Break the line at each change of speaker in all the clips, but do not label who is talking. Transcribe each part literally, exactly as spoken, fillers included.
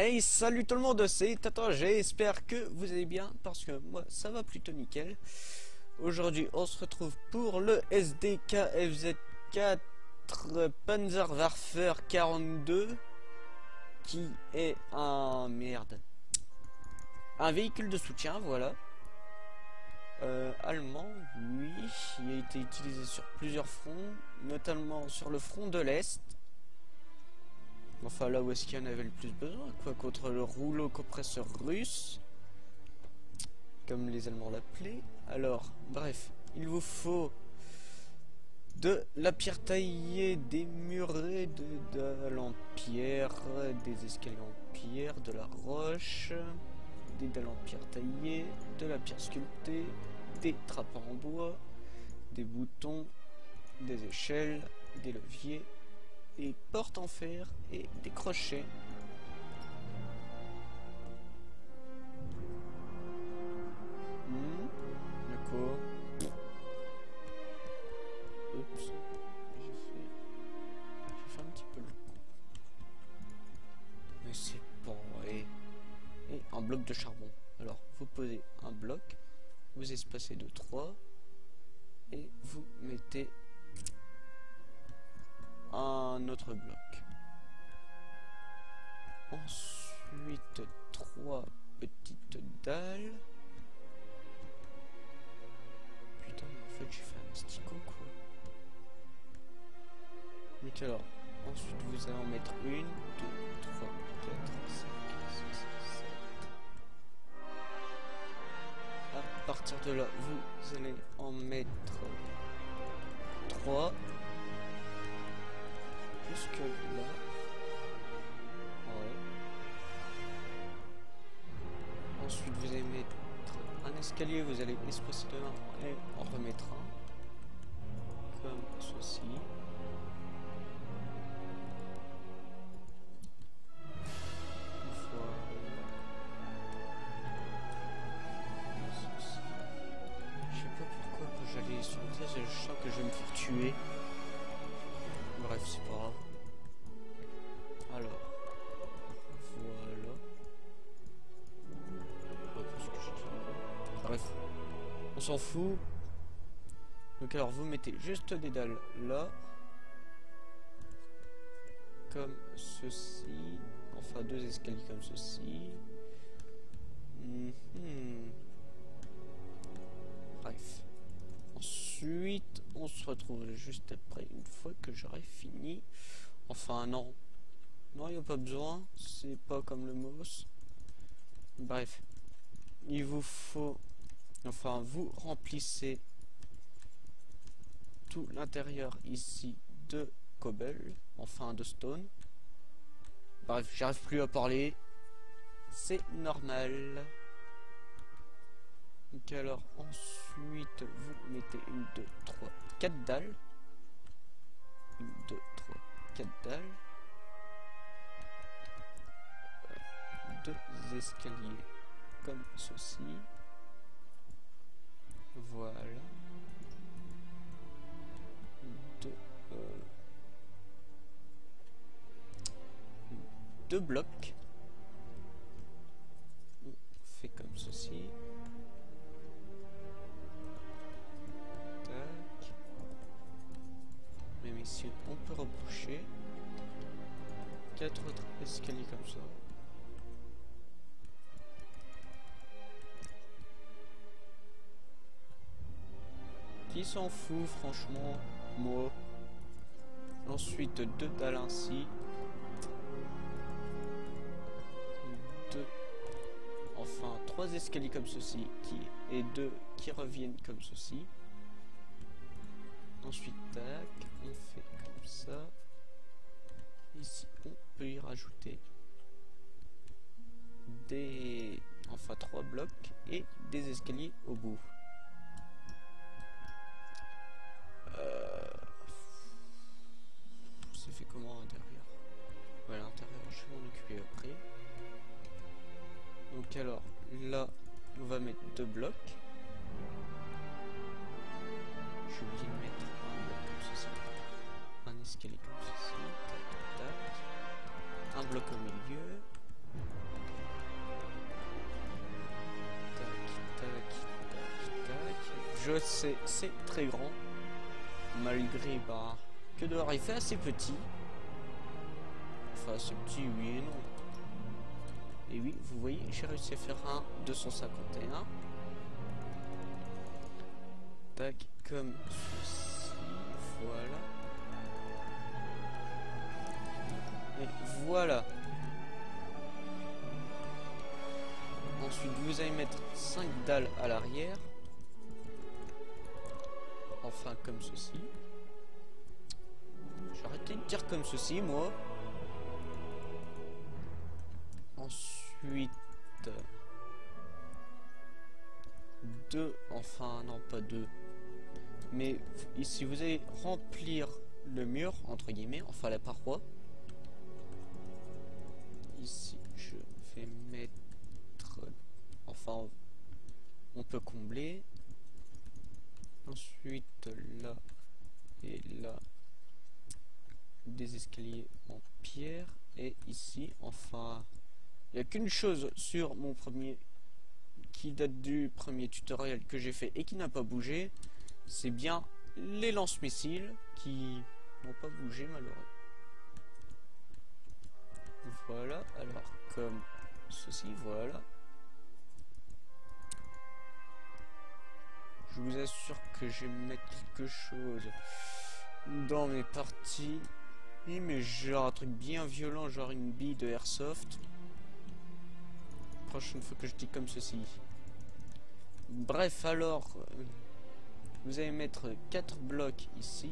Hey, salut tout le monde, c'est Tata, j'espère que vous allez bien, parce que moi ça va plutôt nickel. Aujourd'hui on se retrouve pour le S D K F Z quatre Panzerwerfer quarante-deux, qui est un... merde. Un véhicule de soutien, voilà. Euh, allemand, oui, il a été utilisé sur plusieurs fronts, notamment sur le front de l'Est. Enfin là où est-ce qu'il y en avait le plus besoin, quoi, contre le rouleau compresseur russe, comme les Allemands l'appelaient. Alors, bref, il vous faut de la pierre taillée, des murets de dalles en pierre, des escaliers en pierre, de la roche, des dalles en pierre taillée, de la pierre sculptée, des trappes en bois, des boutons, des échelles, des leviers, des portes en fer et des crochets. Hmm, d'accord. Oups. J'ai fait... J'ai fait un petit peu le coup. Mais c'est bon, allez. Et un bloc de charbon. Alors, vous posez un bloc, vous espacez de trois, et vous mettez un autre bloc. Ensuite, trois petites dalles. Putain, mais en fait, j'ai fait un stico, quoi. Donc alors, ensuite, vous allez en mettre une, deux, trois, quatre, cinq, six, sept. À partir de là, vous allez en mettre trois. Jusque là. Ouais. Ensuite vous allez mettre un escalier, vous allez espacer de un et en remettre un. Comme ceci. Voilà. Ceci. Je sais pas pourquoi quand j'allais sur le test, je sens que je vais me faire tuer. Bref, c'est pas grave. Alors, voilà. Bref, on s'en fout. Donc alors, vous mettez juste des dalles là. Comme ceci. Enfin, deux escaliers comme ceci. Mm-hmm. Bref. Ensuite, on se retrouve juste après, une fois que j'aurai fini. Enfin, non. Non, il n'y a pas besoin. C'est pas comme le mouse. Bref. Il vous faut... Enfin, vous remplissez tout l'intérieur ici de cobble. Enfin, de stone. Bref, j'arrive plus à parler. C'est normal. Donc alors, ensuite, vous mettez une, deux, trois, quatre dalles. Une, deux, trois, quatre dalles. Deux escaliers comme ceci. Voilà. Deux, euh, deux blocs. On fait comme ceci. Tac. Même ici, on peut reboucher. Quatre autres escaliers comme ça. Qui s'en fout, franchement, moi. Ensuite, deux dalles ainsi. Deux. Enfin, trois escaliers comme ceci, qui et deux qui reviennent comme ceci. Ensuite, tac, on fait comme ça. Ici, on peut y rajouter des, enfin, trois blocs et des escaliers au bout. C'est fait comment à l'intérieur? Voilà, à l'intérieur, je vais m'en occuper après. Donc alors, là, on va mettre deux blocs. J'ai oublié de mettre un bloc comme ceci. Un escalier comme ceci. Tac, tac, tac. Un bloc au milieu. je sais, c'est très grand. Malgré, bah, que dehors il fait assez petit. Enfin, assez petit, oui et non. Et oui, vous voyez, j'ai réussi à faire un deux cent cinquante et un. Tac, comme ceci, voilà. Et voilà. Ensuite, vous allez mettre cinq dalles à l'arrière. Enfin, comme ceci. J'ai arrêté de dire comme ceci, moi. Ensuite, deux, enfin non pas deux, mais ici vous allez remplir le mur entre guillemets, enfin la paroi. Ici je vais mettre, enfin on peut combler. Ensuite là et là des escaliers en pierre, et ici enfin il n'y a qu'une chose sur mon premier qui date du premier tutoriel que j'ai fait et qui n'a pas bougé, c'est bien les lance-missiles qui n'ont pas bougé malheureusement. Voilà, alors comme ceci, voilà. Je vous assure que je vais mettre quelque chose dans mes parties, mais genre un truc bien violent, genre une bille de airsoft. Prochaine fois que je dis comme ceci. Bref, alors euh, vous allez mettre quatre blocs ici.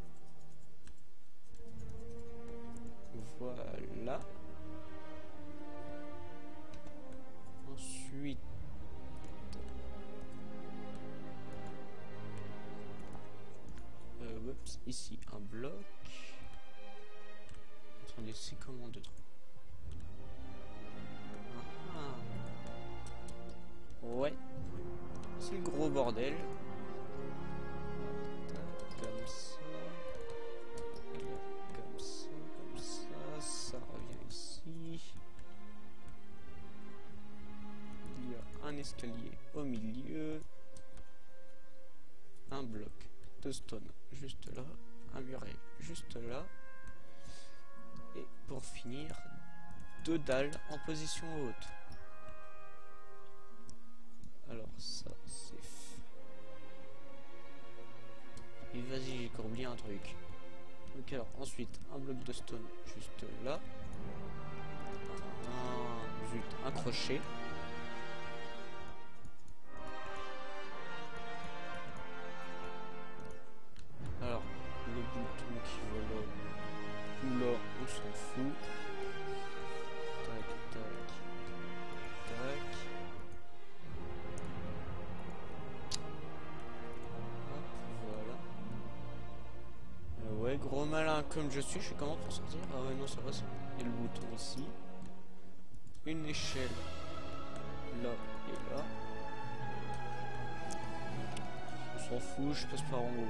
Voilà. Ensuite euh, oups, ici un bloc. Attendez, c'est comment de trucs. Ouais, c'est le gros bordel. Comme ça, comme ça, comme ça, ça revient ici. Il y a un escalier au milieu, un bloc de stone juste là, un muret juste là, et pour finir, deux dalles en position haute. Alors ça c'est fait. Et vas-y, j'ai oublié un truc. Donc alors ensuite un bloc de stone juste là. Un, zut, un crochet. Alors le bouton qui va là, ou là, on s'en fout. Tac, tac, tac. Ouais, gros malin comme je suis, je sais comment pour sortir. Ah ouais, non, ça va, il y a le bouton ici. Une échelle là et là. On s'en fout, je passe par en haut.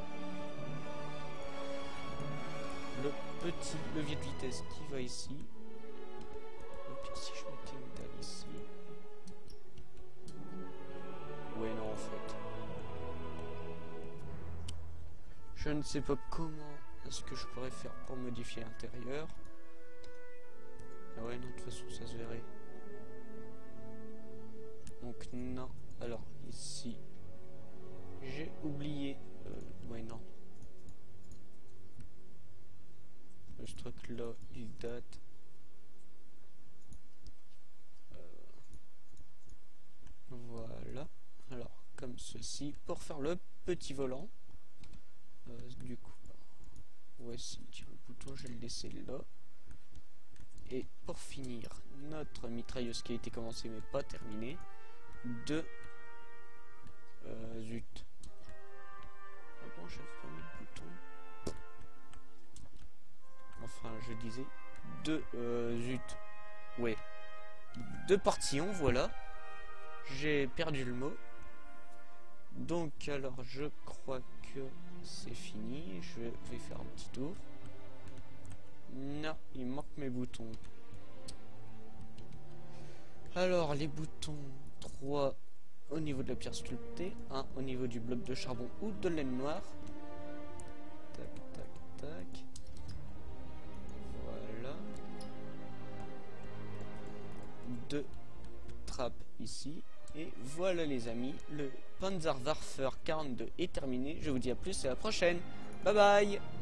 Le petit levier de vitesse qui va ici. Et puis si je mettais une dalle ici. Ouais, non, en fait. Je ne sais pas comment est-ce que je pourrais faire pour modifier l'intérieur. Ah ouais, non, de toute façon, ça se verrait. Donc, non. Alors, ici, j'ai oublié. Euh, ouais, non. Ce truc-là, il date. Euh, voilà. Alors, comme ceci, pour faire le petit volant. Euh, du coup, ouais, si, tiens, le bouton, je vais le laisser là. Et pour finir, notre mitrailleuse qui a été commencée mais pas terminée. De euh, zut. Ah bon, j'avais pas mis le bouton. Enfin, je disais de euh, zut. Ouais. De portillons, voilà. J'ai perdu le mot. Donc, alors, je crois que c'est fini. Je vais faire un petit tour. Non, il manque mes boutons. Alors, les boutons trois, au niveau de la pierre sculptée, un au niveau du bloc de charbon ou de laine noire. Tac, tac, tac. Voilà. Deux trappes ici. Et voilà les amis, le Panzerwerfer quarante-deux est terminé. Je vous dis à plus et à la prochaine. Bye bye.